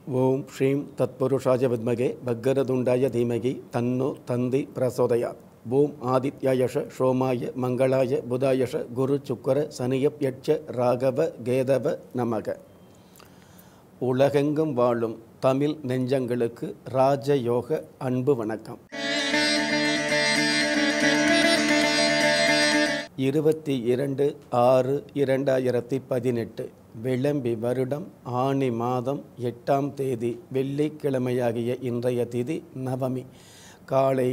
ஓம் ஸ்ரீம் தத்புருஷாய வித்மகே பக்கரதுண்டாய தீமகி தன்னோ தந்தி பிரசோதயாத். ஓம் ஆதித்யாயஷ சோமாய மங்களாய புதாயஷ குரு சுக்கர சனியப்யட்ச ராகவ கேதவ நமக. உலகெங்கும் வாழும் தமிழ் நெஞ்சங்களுக்கு ராஜயோக அன்பு வணக்கம். 22/6/2018 விளம்பி வருடம் ஆனி மாதம் 8ஆம் தேதி வெள்ளிக்கிழமையாகிய இன்றைய திதி நவமி. காலை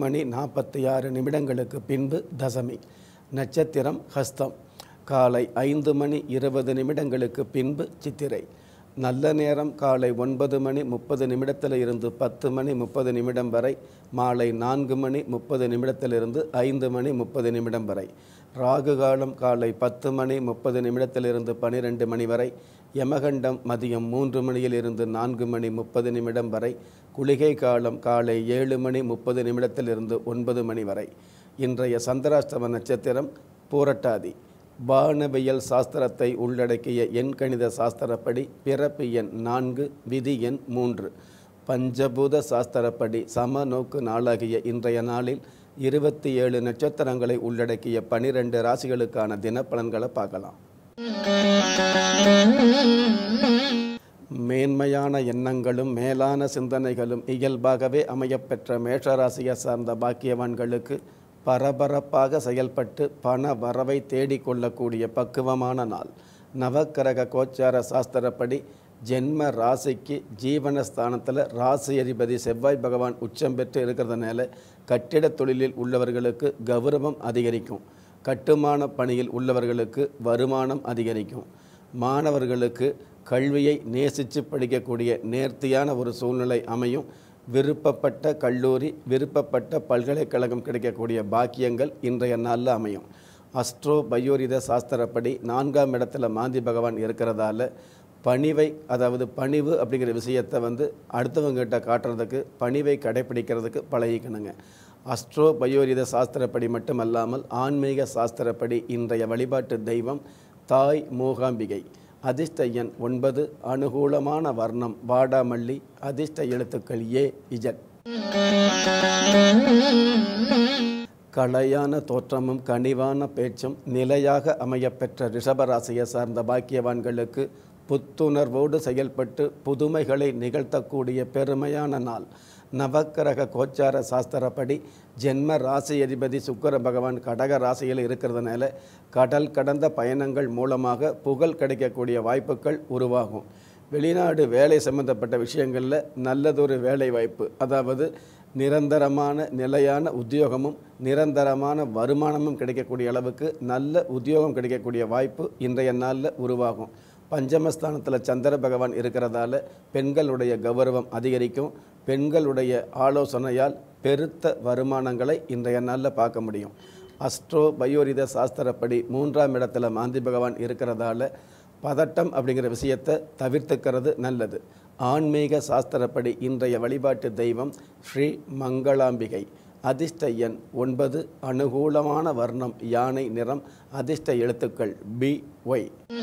7:46 பின்பு தசமி. நட்சத்திரம் ஹஸ்தம். காலை 5:20 பின்பு சித்திரை. நல்ல நேரம் காலை 9:30 இருந்து 10:30 வரை. மாலை 4:30 இருந்து 5:30 வரை. ராகு காலம் காலை 10:30 இருந்து 12 வரை. யமகண்டம் மதியம் 3 இருந்து 4:30 வரை. குளிகை காலம் காலை 7:30 இருந்து 9 வரை. இன்றைய சந்திராஷ்டம நட்சத்திரம் பூரட்டாதி. வானவியல் சாஸ்திரத்தை உள்ளடக்கிய எண்கணித சாஸ்திரப்படி பிறப்பு எண் 4, விதி எண் 3. பஞ்சபூத சாஸ்திரப்படி சம நோக்கு நாளாகிய இன்றைய நாளில் 27 நட்சத்திரங்களை உள்ளடக்கிய 12 ராசிகளுக்கான தினப்பலன்களை பார்க்கலாம். மேன்மையான எண்ணங்களும் மேலான சிந்தனைகளும் இயல்பாகவே அமையப்பெற்ற மேஷராசியை சார்ந்த பாக்கியவான்களுக்கு பரபரப்பாக செயல்பட்டு பண வரவை தேடிக்கொள்ளக்கூடிய பக்குவமான நாள். நவக்கிரக கோச்சார சாஸ்திரப்படி ஜென்ம ராசிக்கு ஜீவனஸ்தானத்தில் ராசி அதிபதி செவ்வாய் பகவான் உச்சம் பெற்று இருக்கிறதுனால கட்டிட தொழிலில் உள்ளவர்களுக்கு கௌரவம் அதிகரிக்கும். கட்டுமான பணியில் உள்ளவர்களுக்கு வருமானம் அதிகரிக்கும். மாணவர்களுக்கு கல்வியை நேசித்து படிக்கக்கூடிய நேர்த்தியான ஒரு சூழ்நிலை அமையும். விருப்பப்பட்ட கல்லூரி, விருப்பப்பட்ட பல்கலைக்கழகம் கிடைக்கக்கூடிய பாக்கியங்கள் இன்றைய நாளில் அமையும். அஸ்ட்ரோ பயோரித சாஸ்திரப்படி 4ஆம் இடத்துல மாந்தி பகவான் இருக்கிறதால பணிவை, அதாவது பணிவு அப்படிங்கிற விஷயத்தை அடுத்தவங்ககிட்ட காட்டுறதுக்கு, பணிவை கடைப்பிடிக்கிறதுக்கு பழகிக்கணுங்க. அஸ்ட்ரோ பயோரித சாஸ்திரப்படி மட்டுமல்லாமல் ஆன்மீக சாஸ்திரப்படி இன்றைய வழிபாட்டு தெய்வம் தாய் மூகாம்பிகை. அதிர்ஷ்ட எண் 9. அனுகூலமான வர்ணம் வாடாமல்லி. அதிர்ஷ்ட எழுத்துக்கள் A, Z. கலையான தோற்றமும் கனிவான பேச்சும் நிலையாக அமையப்பெற்ற ரிஷபராசியை சார்ந்த பாக்கியவான்களுக்கு புத்துணர்வோடு செயல்பட்டு புதுமைகளை நிகழ்த்தக்கூடிய பெருமையான நாள். நவக்கிரக கோச்சார சாஸ்திரப்படி ஜென்ம ராசி அதிபதி சுக்கிர பகவான் கடக ராசியில் இருக்கிறதுனால கடல் கடந்த பயணங்கள் மூலமாக புகழ் கிடைக்கக்கூடிய வாய்ப்புகள் உருவாகும். வெளிநாடு வேலை சம்பந்தப்பட்ட விஷயங்களில் நல்லதொரு வேலை வாய்ப்பு, அதாவது நிரந்தரமான நிலையான உத்தியோகமும் நிரந்தரமான வருமானமும் கிடைக்கக்கூடிய அளவுக்கு நல்ல உத்தியோகம் கிடைக்கக்கூடிய வாய்ப்பு இன்றைய நாளில் உருவாகும். பஞ்சமஸ்தானத்தில் சந்திர பகவான் இருக்கிறதால பெண்களுடைய கௌரவம் அதிகரிக்கும். பெண்களுடைய ஆலோசனையால் பெருத்த வருமானங்களை இன்றைய நாளில் பார்க்க முடியும். அஸ்ட்ரோ பயோரித சாஸ்திரப்படி 3ஆம் இடத்துல மாந்தி பகவான் இருக்கிறதால பதட்டம் அப்படிங்கிற விஷயத்தை தவிர்த்துக்கிறது நல்லது. ஆன்மீக சாஸ்திரப்படி இன்றைய வழிபாட்டு தெய்வம் ஸ்ரீ மங்களாம்பிகை. அதிர்ஷ்ட எண் 9. அனுகூலமான வர்ணம் யானை நிறம். அதிர்ஷ்ட எழுத்துக்கள் B, Y.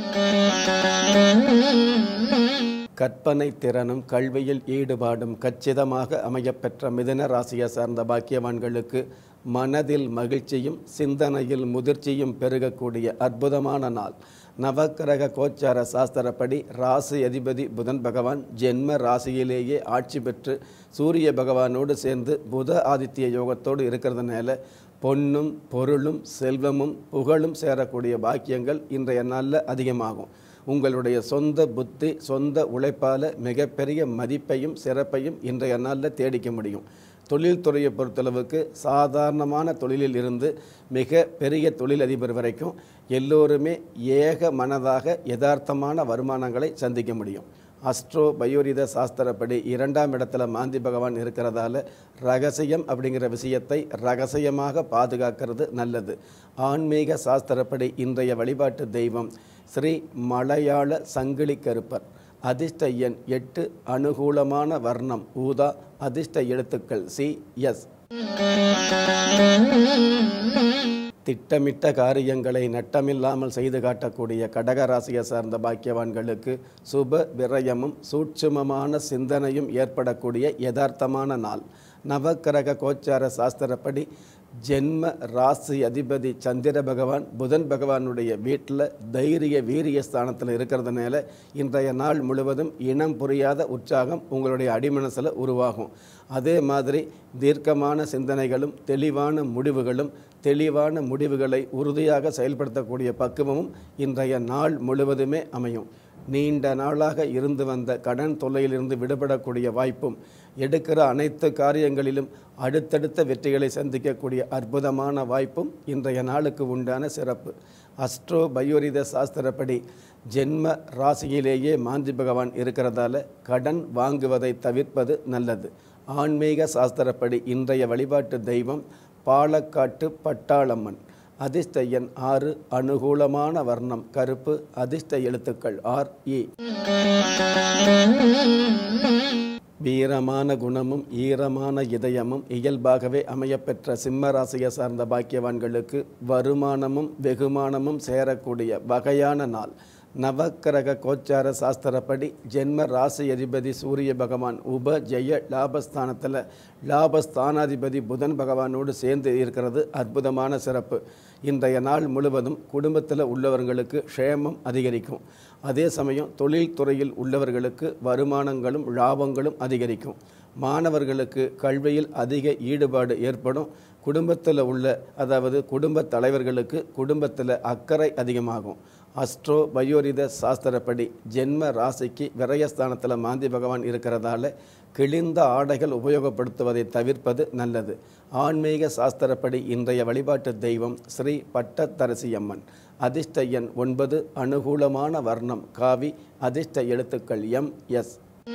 கற்பனை திறனும் கல்வியில் ஈடுபாடும் கச்சிதமாக அமையப்பெற்ற மிதுன ராசியை சார்ந்த பாக்கியவான்களுக்கு மனதில் மகிழ்ச்சியும் சிந்தனையில் முதிர்ச்சியும் பெருகக்கூடிய அற்புதமான நாள். நவக்கிரக கோச்சார சாஸ்திரப்படி ராசி அதிபதி புதன் பகவான் ஜென்ம ராசியிலேயே ஆட்சி பெற்று சூரிய பகவானோடு சேர்ந்து புத ஆதித்ய யோகத்தோடு இருக்கிறதுனால பொன்னும் பொருளும் செல்வமும் புகழும் சேரக்கூடிய பாக்கியங்கள் இன்றைய நாளில் அதிகமாகும். உங்களுடைய சொந்த புத்தி, சொந்த உழைப்பால் மிகப்பெரிய மதிப்பையும் சிறப்பையும் இன்றைய நாளில் தேடிக்க முடியும். தொழில்துறையை பொறுத்தளவுக்கு சாதாரணமான தொழிலில் இருந்து மிக பெரிய தொழிலதிபர் வரைக்கும் எல்லோருமே ஏக மனதாக யதார்த்தமான வருமானங்களை சந்திக்க முடியும். அஸ்ட்ரோ பயோரித சாஸ்திரப்படி 2ஆம் இடத்துல மாந்தி பகவான் இருக்கிறதால ரகசியம் அப்படிங்கிற விஷயத்தை ரகசியமாக பாதுகாக்கிறது நல்லது. ஆன்மீக சாஸ்திரப்படி இன்றைய வழிபாட்டு தெய்வம் ஸ்ரீ மலையாள சங்கிலி கருப்பர். அதிர்ஷ்ட எண் 8. அனுகூலமான வர்ணம் ஊதா. அதிர்ஷ்ட எழுத்துக்கள் C, S. திட்டமிட்ட காரியங்களை நட்டமில்லாமல் செய்து காட்டக்கூடிய கடகராசியை சார்ந்த பாக்கியவான்களுக்கு சுப விரயமும் சூட்சுமமான சிந்தனையும் ஏற்படக்கூடிய யதார்த்தமான நாள். நவக்கிரக கோச்சார சாஸ்திரப்படி ஜென்ம ராசி அதிபதி சந்திர பகவான் புதன் பகவானுடைய வீட்டில் தைரிய வீரிய ஸ்தானத்தில் இருக்கிறதுனால இன்றைய நாள் முழுவதும் இனம் புரியாத உற்சாகம் உங்களுடைய அடிமனசில் உருவாகும். அதே மாதிரி தீர்க்கமான சிந்தனைகளும் தெளிவான முடிவுகளை உறுதியாக செயல்படுத்தக்கூடிய பக்குவமும் இன்றைய நாள் முழுவதுமே அமையும். நீண்ட நாளாக இருந்து வந்த கடன் தொல்லையிலிருந்து விடுபடக்கூடிய வாய்ப்பும் எடுக்கிற அனைத்து காரியங்களிலும் அடுத்தடுத்த வெற்றிகளை சந்திக்கக்கூடிய அற்புதமான வாய்ப்பும் இன்றைய நாளுக்கு உண்டான சிறப்பு. அஸ்ட்ரோ பயோரித சாஸ்திரப்படி ஜென்ம ராசியிலேயே மாந்தி பகவான் இருக்கிறதால கடன் வாங்குவதை தவிர்ப்பது நல்லது. ஆன்மீக சாஸ்திரப்படி இன்றைய வழிபாட்டு தெய்வம் பாலக்காட்டு பட்டாளம்மன். அதிர்ஷ்ட எண் 6. அனுகூலமான வர்ணம் கருப்பு. அதிர்ஷ்ட எழுத்துக்கள் RE. வீரமான குணமும் ஈரமான இதயமும் இயல்பாகவே அமையப்பெற்ற சிம்ம ராசியை சார்ந்த பாக்கியவான்களுக்கு வருமானமும் வெகுமானமும் சேரக்கூடிய வகையான நாள். நவக்கிரக கோச்சார சாஸ்திரப்படி ஜென்ம ராசி அதிபதி சூரிய பகவான் உப ஜெய லாபஸ்தானத்தில் லாபஸ்தானாதிபதி புதன் பகவானோடு சேர்ந்து இருக்கிறது அற்புதமான சிறப்பு. இன்றைய நாள் முழுவதும் குடும்பத்தில் உள்ளவர்களுக்கு க்ஷேமம் அதிகரிக்கும். அதே சமயம் தொழில்துறையில் உள்ளவர்களுக்கு வருமானங்களும் லாபங்களும் அதிகரிக்கும். மாணவர்களுக்கு கல்வியில் அதிக ஈடுபாடு ஏற்படும். குடும்பத்தில் குடும்ப தலைவர்களுக்கு குடும்பத்தில் அக்கறை அதிகமாகும். அஸ்ட்ரோ பயோரித சாஸ்திரப்படி ஜென்ம ராசிக்கு விரயஸ்தானத்தில் மாந்தி பகவான் இருக்கிறதால கிழிந்த ஆடைகள் உபயோகப்படுத்துவதை தவிர்ப்பது நல்லது. ஆன்மீக சாஸ்திரப்படி இன்றைய வழிபாட்டு தெய்வம் ஸ்ரீ பட்டத்தரசியம்மன். அதிர்ஷ்ட எண் 9. அனுகூலமான வர்ணம் காவி. அதிர்ஷ்ட எழுத்துக்கள் MS.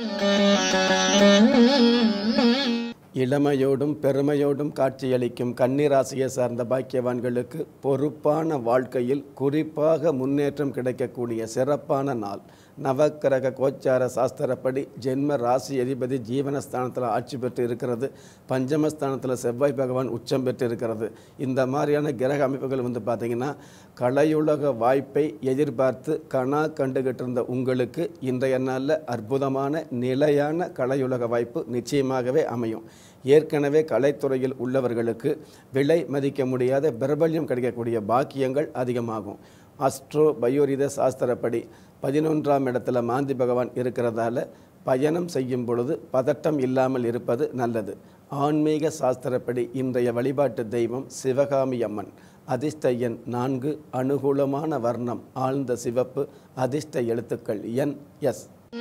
இளமையோடும் பெருமையோடும் காட்சியளிக்கும் கன்னிராசியை சார்ந்த பாக்கியவான்களுக்கு பொறுப்பான வாழ்க்கையில் குறிப்பாக முன்னேற்றம் கிடைக்கக்கூடிய சிறப்பான நாள். நவக்கிரக கோச்சார சாஸ்திரப்படி ஜென்ம ராசி அதிபதி ஜீவனஸ்தானத்தில் ஆட்சி பெற்று இருக்கிறது. பஞ்சமஸ்தானத்தில் செவ்வாய் பகவான் உச்சம் பெற்று இருக்கிறது. இந்த மாதிரியான கிரக அமைப்புகள் பார்த்திங்கன்னா கலையுலக வாய்ப்பை எதிர்பார்த்து கண்டுகிட்டு இருந்த உங்களுக்கு இன்றைய நாளில் அற்புதமான நிலையான கலையுலக வாய்ப்பு நிச்சயமாகவே அமையும். ஏற்கனவே கலைத்துறையில் உள்ளவர்களுக்கு விலை மதிக்க முடியாத பிரபல்யம் கிடைக்கக்கூடிய பாக்கியங்கள் அதிகமாகும். அஸ்ட்ரோ பயோரித சாஸ்திரப்படி 11ஆம் இடத்துல மாந்தி பகவான் இருக்கிறதால பயணம் செய்யும் பொழுது பதட்டம் இல்லாமல் இருப்பது நல்லது. ஆன்மீக சாஸ்திரப்படி இன்றைய வழிபாட்டு தெய்வம் சிவகாமி அம்மன். அதிர்ஷ்ட எண் 4. அனுகூலமான வர்ணம் ஆழ்ந்த சிவப்பு. அதிர்ஷ்ட எழுத்துக்கள் NS.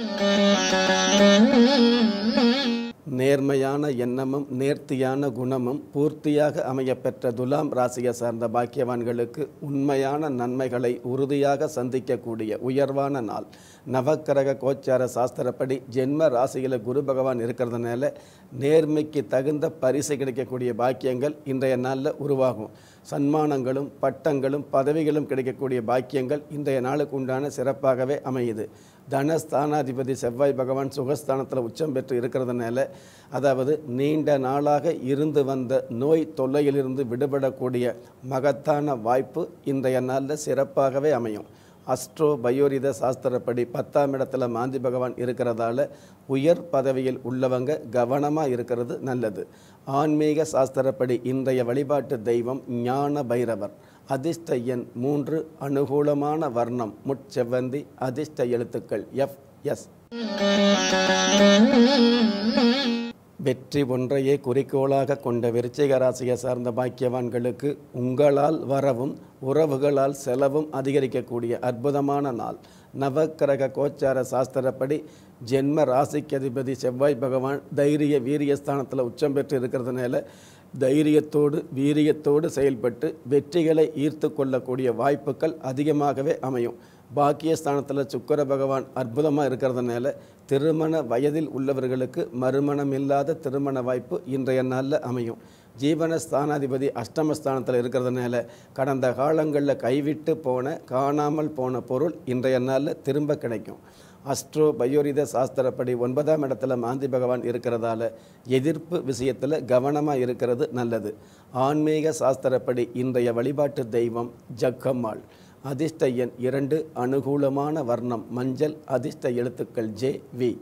நேர்மையான எண்ணமும் நேர்த்தியான குணமும் பூர்த்தியாக அமையப்பெற்ற துலாம் ராசியை சார்ந்த பாக்கியவான்களுக்கு உண்மையான நன்மைகளை உறுதியாக சந்திக்கக்கூடிய உயர்வான நாள். நவக்கிரக கோச்சார சாஸ்திரப்படி ஜென்ம ராசியில் குரு பகவான் இருக்கிறதுனால நேர்மைக்கு தகுந்த பரிசு கிடைக்கக்கூடிய பாக்கியங்கள் இன்றைய நாளில் உருவாகும். சன்மானங்களும் பட்டங்களும் பதவிகளும் கிடைக்கக்கூடிய பாக்கியங்கள் இன்றைய நாளுக்கு உண்டான சிறப்பாகவே அமையுது. தனஸ்தானாதிபதி செவ்வாய் பகவான் சுகஸ்தானத்தில் உச்சம் பெற்று இருக்கிறதுனால நீண்ட நாளாக இருந்து வந்த நோய் தொல்லையிலிருந்து விடுபடக்கூடிய மகத்தான வாய்ப்பு இன்றைய நாளில் சிறப்பாகவே அமையும். அஸ்ட்ரோ பயோரித சாஸ்திரப்படி 10ஆம் இடத்துல மாந்தி பகவான் இருக்கிறதால உயர் பதவியில் உள்ளவங்க கவனமாக இருக்கிறது நல்லது. ஆன்மீக சாஸ்திரப்படி இன்றைய வழிபாட்டு தெய்வம் ஞான பைரவர். அதிர்ஷ்ட எண் 3. அனுகூலமான வர்ணம் முட்செவ்வந்தி. அதிர்ஷ்ட எழுத்துக்கள் FS. வெற்றி ஒன்றையே குறிக்கோளாக கொண்ட விருச்சிக ராசியை சார்ந்த பாக்கியவான்களுக்கு உங்களால் வரவும் உறவுகளால் செலவும் அதிகரிக்கக்கூடிய அற்புதமான நாள். நவக்கிரக கோச்சார சாஸ்திரப்படி ஜென்ம ராசிக்கு அதிபதி செவ்வாய் பகவான் தைரிய வீரியஸ்தானத்தில் உச்சம் பெற்று இருக்கிறதுனால தைரியத்தோடு வீரியத்தோடு செயல்பட்டு வெற்றிகளை ஈர்த்து கொள்ளக்கூடிய வாய்ப்புகள் அதிகமாகவே அமையும். பாக்கியஸ்தானத்தில் சுக்கிர பகவான் அற்புதமாக இருக்கிறதுனால திருமண வயதில் உள்ளவர்களுக்கு மறுமணம் இல்லாத திருமண வாய்ப்பு இன்றைய நாளில் அமையும். ஜீவனஸ்தானாதிபதி அஷ்டமஸ்தானத்தில் இருக்கிறதுனால கடந்த காலங்களில் கைவிட்டு காணாமல் போன பொருள் இன்றைய நாளில் திரும்ப கிடைக்கும். அஸ்ட்ரோ பயோரித சாஸ்திரப்படி 9ஆம் இடத்துல மாந்தி பகவான் இருக்கிறதால எதிர்ப்பு விஷயத்தில் கவனமாக இருக்கிறது நல்லது. ஆன்மீக சாஸ்திரப்படி இன்றைய வழிபாட்டு தெய்வம் ஜக்கம்மாள். அதிர்ஷ்ட எண் 2, அனுகூலமான வர்ணம் மஞ்சள், அதிர்ஷ்ட எழுத்துக்கள் JV.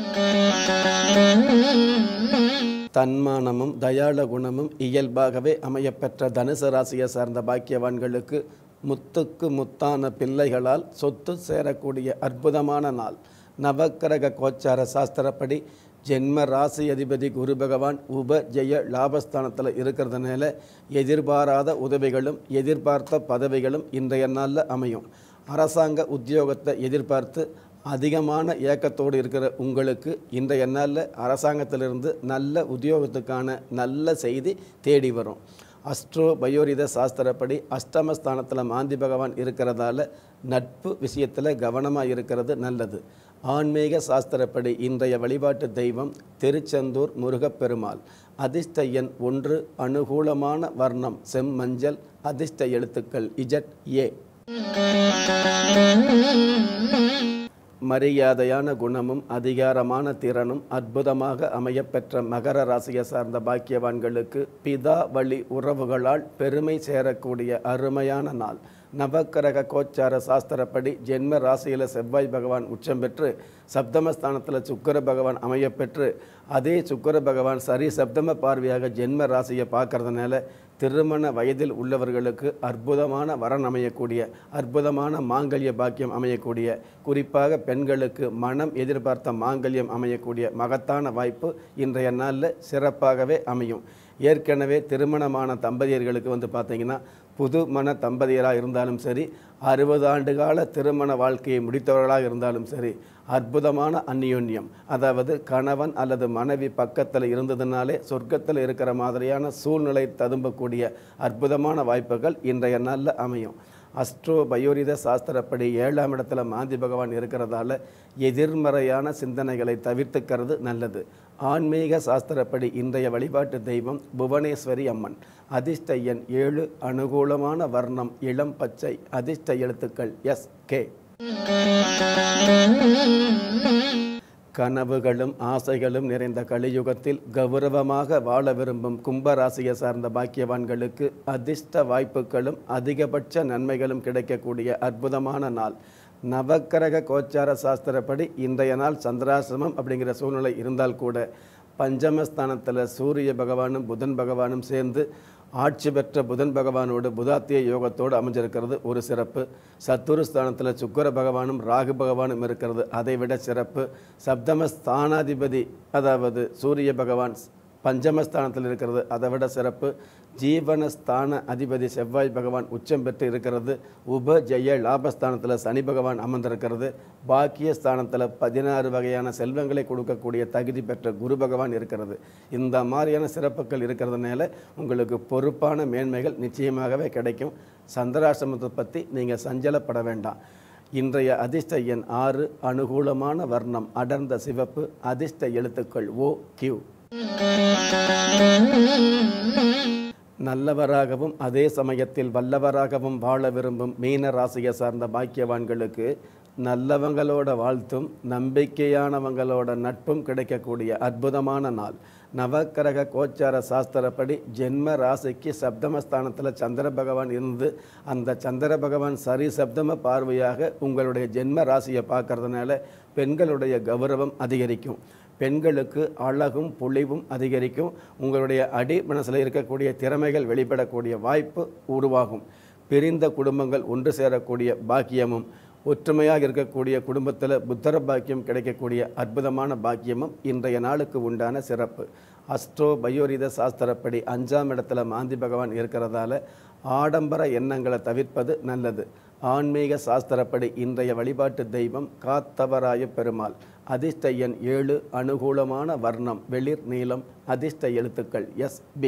தன்மானமும் தயாள குணமும் இயல்பாகவே அமையப்பெற்ற தனுசு ராசியை சார்ந்த பாக்கியவான்களுக்கு முத்துக்கு முத்தான பிள்ளைகளால் சொத்து சேரக்கூடிய அற்புதமான நாள். நவக்கிரக கோச்சார சாஸ்திரப்படி ஜென்ம ராசி அதிபதி குரு பகவான் உபஜெய லாபஸ்தானத்தில் இருக்கிறதுனால எதிர்பாராத உதவிகளும் எதிர்பார்த்த பதவிகளும் இன்றைய நாளில் அமையும். அரசாங்க உத்தியோகத்தை எதிர்பார்த்து அதிகமான ஏக்கத்தோடு இருக்கிற உங்களுக்கு இன்றைய நாளில் அரசாங்கத்திலிருந்து நல்ல உத்தியோகத்துக்கான நல்ல செய்தி தேடி வரும். அஸ்ட்ரோ பயோரித சாஸ்திரப்படி அஷ்டமஸ்தானத்தில் மாந்தி பகவான் இருக்கிறதால நட்பு விஷயத்தில் கவனமாக இருக்கிறது நல்லது. ஆன்மீக சாஸ்திரப்படி இன்றைய வழிபாட்டு தெய்வம் திருச்செந்தூர் முருகப்பெருமாள். அதிர்ஷ்ட எண் 1, அனுகூலமான வர்ணம் செம்மஞ்சள், அதிர்ஷ்ட எழுத்துக்கள் ZA. மரியாதையான குணமும் அதிகாரமான திறனும் அற்புதமாக அமையப்பெற்ற மகர ராசியை சார்ந்த பாக்கியவான்களுக்கு பிதா வழி உறவுகளால் பெருமை சேரக்கூடிய அருமையான நாள். நவக்கிரக கோச்சார சாஸ்திரப்படி ஜென்ம ராசியில் செவ்வாய் பகவான் உச்சம் பெற்று சப்தமஸ்தானத்தில் சுக்கிர பகவான் அமையப்பெற்று அதே சுக்கிர பகவான் சரி சப்தம பார்வையாக ஜென்ம ராசியை பார்க்கறதுனால திருமண வயதில் உள்ளவர்களுக்கு அற்புதமான வரன் அமையக்கூடிய, அற்புதமான மாங்கல்ய பாக்கியம் அமையக்கூடிய, குறிப்பாக பெண்களுக்கு மனம் எதிர்பார்த்த மாங்கல்யம் அமையக்கூடிய மகத்தான வாய்ப்பு இன்றைய நாளில் சிறப்பாகவே அமையும். ஏற்கனவே திருமணமான தம்பதியர்களுக்கு பார்த்தீங்கன்னா புது மன தம்பதியராக இருந்தாலும் சரி, 60 ஆண்டு கால திருமண வாழ்க்கையை முடித்தவர்களாக இருந்தாலும் சரி, அற்புதமான அந்யோன்யம், அதாவது கணவன் அல்லது மனைவி பக்கத்தில் இருந்ததுனாலே சொர்க்கத்தில் இருக்கிற மாதிரியான சூழ்நிலை ததும்பக்கூடிய அற்புதமான வாய்ப்புகள் இன்றைய நாளில் அமையும். அஸ்ட்ரோ பயோரித சாஸ்திரப்படி 7ஆம் இடத்துல மாந்தி பகவான் இருக்கிறதால எதிர்மறையான சிந்தனைகளை தவிர்த்துக்கிறது நல்லது. ஆன்மீக சாஸ்திரப்படி இன்றைய வழிபாட்டு தெய்வம் புவனேஸ்வரி அம்மன். அதிர்ஷ்ட எண் 7, அனுகூலமான வர்ணம் இளம் பச்சை, அதிர்ஷ்ட எழுத்துக்கள் SK. கனவுகளும் ஆசைகளும் நிறைந்த கலியுகத்தில் கௌரவமாக வாழ விரும்பும் கும்பராசியை சார்ந்த பாக்கியவான்களுக்கு அதிர்ஷ்ட வாய்ப்புகளும் அதிகபட்ச நன்மைகளும் கிடைக்கக்கூடிய அற்புதமான நாள். நவக்கிரக கோச்சார சாஸ்திரப்படி இன்றைய நாள் சந்திராசிரமம் அப்படிங்கிற சூழ்நிலை இருந்தால் கூட பஞ்சமஸ்தானத்தில் சூரிய பகவானும் புதன் பகவானும் சேர்ந்து ஆட்சி பெற்ற புதன் பகவானோடு புதாத்திய யோகத்தோடு அமைஞ்சிருக்கிறது ஒரு சிறப்பு. சத்துருஸ்தானத்தில் சுக்கிர பகவானும் ராகு பகவானும் இருக்கிறது அதைவிட சிறப்பு. சப்தமஸ்தானாதிபதி அதாவது சூரிய பகவான் பஞ்சமஸ்தானத்தில் இருக்கிறது அதை விட சிறப்பு. ஜீவனஸ்தான அதிபதி செவ்வாய் பகவான் உச்சம் பெற்று இருக்கிறது. உபஜெய லாபஸ்தானத்தில் சனி பகவான் அமர்ந்திருக்கிறது. பாக்கியஸ்தானத்தில் 16 வகையான செல்வங்களை கொடுக்கக்கூடிய தகுதி பெற்ற குரு பகவான் இருக்கிறது. இந்த மாதிரியான சிறப்புகள் இருக்கிறதுனால உங்களுக்கு பொறுப்பான மேன்மைகள் நிச்சயமாகவே கிடைக்கும். சந்திராசிரமத்தை பற்றி நீங்கள் சஞ்சலப்பட வேண்டாம். இன்றைய அதிர்ஷ்ட எண் 6, அனுகூலமான வர்ணம் அடர்ந்த சிவப்பு, அதிர்ஷ்ட எழுத்துக்கள் OQ. நல்லவராகவும் அதே சமயத்தில் வல்லவராகவும் வாழ விரும்பும் மீன ராசியை சார்ந்த பாக்கியவான்களுக்கு நல்லவங்களோட வாழ்த்தும் நம்பிக்கையானவங்களோட நட்பும் கிடைக்கக்கூடிய அற்புதமான நாள். நவக்கிரக கோச்சார சாஸ்திரப்படி ஜென்ம ராசிக்கு சப்தமஸ்தானத்தில் சந்திர பகவான் இருந்து அந்த சந்திர பகவான் சரி சப்தம பார்வையாக உங்களுடைய ஜென்ம ராசியை பார்க்கறதுனால பெண்களுடைய கௌரவம் அதிகரிக்கும். பெண்களுக்கு அழகும் பொலிவும் அதிகரிக்கும். உங்களுடைய அடி மனசில் இருக்கக்கூடிய திறமைகள் வெளிப்படக்கூடிய வாய்ப்பு உருவாகும். பிரிந்த குடும்பங்கள் ஒன்று சேரக்கூடிய பாக்கியமும், ஒற்றுமையாக இருக்கக்கூடிய குடும்பத்தில் புத்தர பாக்கியம் கிடைக்கக்கூடிய அற்புதமான பாக்கியமும் இன்றைய நாளுக்கு உண்டான சிறப்பு. அஸ்ட்ரோ பயோரித சாஸ்திரப்படி 5ஆம் இடத்துல மாந்தி பகவான் இருக்கிறதால ஆடம்பர எண்ணங்களை தவிர்ப்பது நல்லது. ஆன்மீக சாஸ்திரப்படி இன்றைய வழிபாட்டு தெய்வம் காத்தவராய பெருமாள். அதிர்ஷ்ட எண் 7, அனுகூலமான வர்ணம் வெளிர் நீலம், அதிர்ஷ்ட எழுத்துக்கள் SB.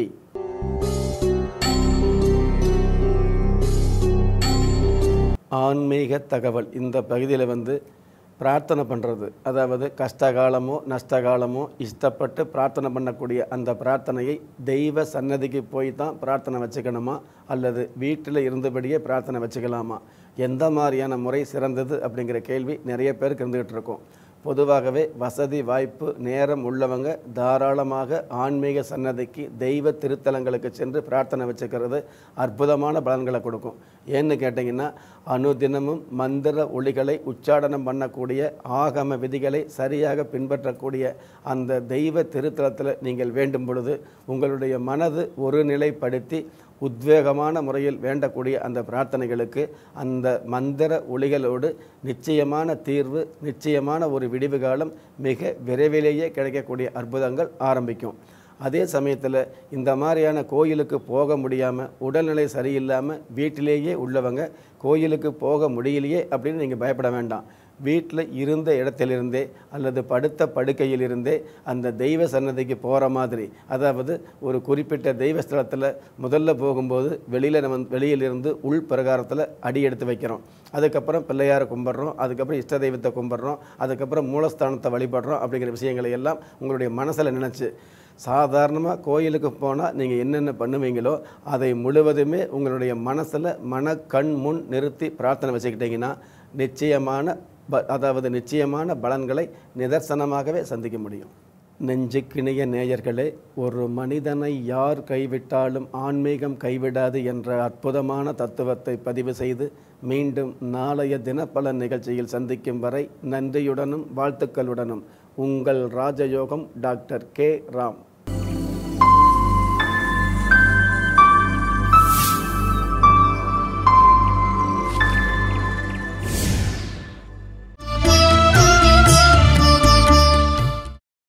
ஆன்மீக தகவல். இந்த பகுதியில் பிரார்த்தனை பண்ணுறது, அதாவது கஷ்டகாலமோ நஷ்டகாலமோ இஷ்டப்பட்டு பிரார்த்தனை பண்ணக்கூடிய அந்த பிரார்த்தனையை தெய்வ சன்னதிக்கு போய் தான் பிரார்த்தனை வச்சுக்கணுமா அல்லது வீட்டில் இருந்தபடியே பிரார்த்தனை வச்சுக்கலாமா? எந்த மாதிரியான முறை சிறந்தது அப்படிங்கிற கேள்வி நிறைய பேருக்கு இருந்துகிட்டு இருக்கும். பொதுவாகவே வசதி வாய்ப்பு நேரம் உள்ளவங்க தாராளமாக ஆன்மீக சன்னதிக்கு தெய்வ திருத்தலங்களுக்கு சென்று பிரார்த்தனை வச்சுக்கிறது அற்புதமான பலன்களை கொடுக்கும். ஏன்னு கேட்டிங்கன்னா, அனுதினமும் மந்திர ஒளிகளை உச்சாடனம் பண்ணக்கூடிய ஆகம விதிகளை சரியாக பின்பற்றக்கூடிய அந்த தெய்வ திருத்தலத்தில் நீங்கள் வேண்டும் பொழுது உங்களுடைய மனது ஒரு நிலைப்படுத்தி உத்வேகமான முறையில் வேண்டக்கூடிய அந்த பிரார்த்தனைகளுக்கு அந்த மந்திர ஒளிகளோடு நிச்சயமான தீர்வு, நிச்சயமான ஒரு விடிவு காலம் மிக விரைவிலேயே கிடைக்கக்கூடிய அற்புதங்கள் ஆரம்பிக்கும். அதே சமயத்தில் இந்த மாதிரியான கோயிலுக்கு போக முடியாமல், உடல்நிலை சரியில்லாமல் வீட்டிலேயே உள்ளவங்க கோயிலுக்கு போக முடியலையே அப்படின்னு நீங்கள் பயப்பட வேண்டாம். வீட்டில் இருந்த இடத்திலிருந்தே அல்லது படுத்த படுக்கையிலிருந்தே அந்த தெய்வ சன்னதிக்கு போகிற மாதிரி, அதாவது ஒரு குறிப்பிட்ட தெய்வ ஸ்தலத்தில் முதல்ல போகும்போது வெளியிலிருந்து உள் பிரகாரத்தில் அடி எடுத்து வைக்கிறோம். அதுக்கப்புறம் பிள்ளையாரை கும்பிட்றோம், அதுக்கப்புறம் இஷ்ட தெய்வத்தை கும்பிட்றோம், அதுக்கப்புறம் மூலஸ்தானத்தை வழிபடுறோம். அப்படிங்கிற விஷயங்களை எல்லாம் உங்களுடைய மனசில் நினச்சி, சாதாரணமாக கோயிலுக்கு போனால் நீங்கள் என்னென்ன பண்ணுவீங்களோ அதை முழுவதுமே உங்களுடைய மனசில் கண் முன் நிறுத்தி பிரார்த்தனை வச்சுக்கிட்டிங்கன்னா நிச்சயமான பலன்களை நிதர்சனமாகவே சந்திக்க முடியும். நெஞ்சுக்கிணிய நேயர்களே, ஒரு மனிதனை யார் கைவிட்டாலும் ஆன்மீகம் கைவிடாது என்ற அற்புதமான தத்துவத்தை பதிவு செய்து மீண்டும் நாளைய தினப்பலன் நிகழ்ச்சியில் சந்திக்கும் வரை நன்றியுடனும் வாழ்த்துக்களுடனும் உங்கள் ராஜயோகம் டாக்டர் கே. ராம்.